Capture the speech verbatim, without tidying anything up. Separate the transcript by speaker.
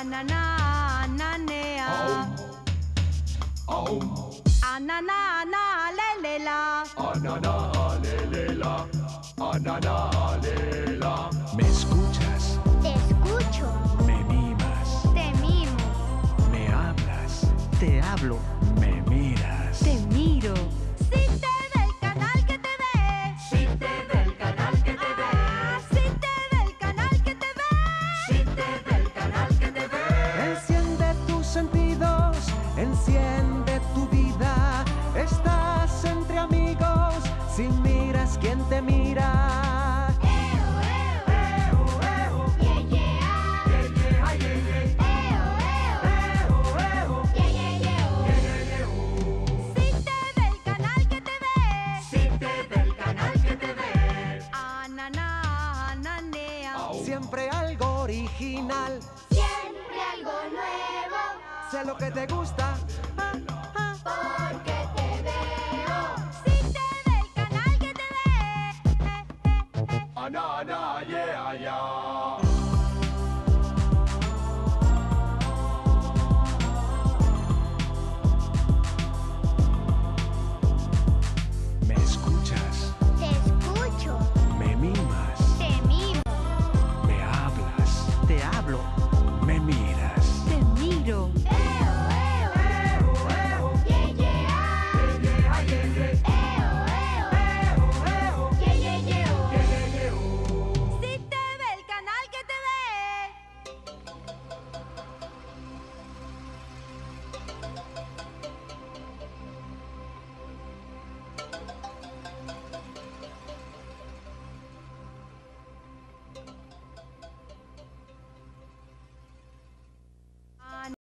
Speaker 1: Anana, ananea. Anana, ana, lelela.
Speaker 2: Anana, lelela. Anana, lela.
Speaker 3: ¿Me escuchas?
Speaker 4: Te escucho.
Speaker 3: ¿Me mimas?
Speaker 4: Te mimo.
Speaker 3: ¿Me hablas?
Speaker 5: Te hablo.
Speaker 3: ¿Me miras?
Speaker 1: Te miro. Si te ve el canal que te ve.
Speaker 2: Si te ve el canal que te ve.
Speaker 1: Si te ve el canal que te ve.
Speaker 2: Si te ve el canal que te ve.
Speaker 5: Enciende tus sentidos, enciende tu vida. Estás entre amigos, si miras quién te mira.
Speaker 4: Eo, eo.
Speaker 2: Eo, eo.
Speaker 4: Ye, ye, ah.
Speaker 2: Ye, ye, ay, ye, ye.
Speaker 4: Eo, eo.
Speaker 2: Eo, eo.
Speaker 4: Ye, ye, ye, oh.
Speaker 2: Ye, ye, ye, oh.
Speaker 1: Si te ve el canal que te ve.
Speaker 2: Si te ve el canal que te ve.
Speaker 1: Anana, ananea.
Speaker 5: Siempre algo original.
Speaker 4: Siempre algo nuevo.
Speaker 5: Sé lo que te gusta,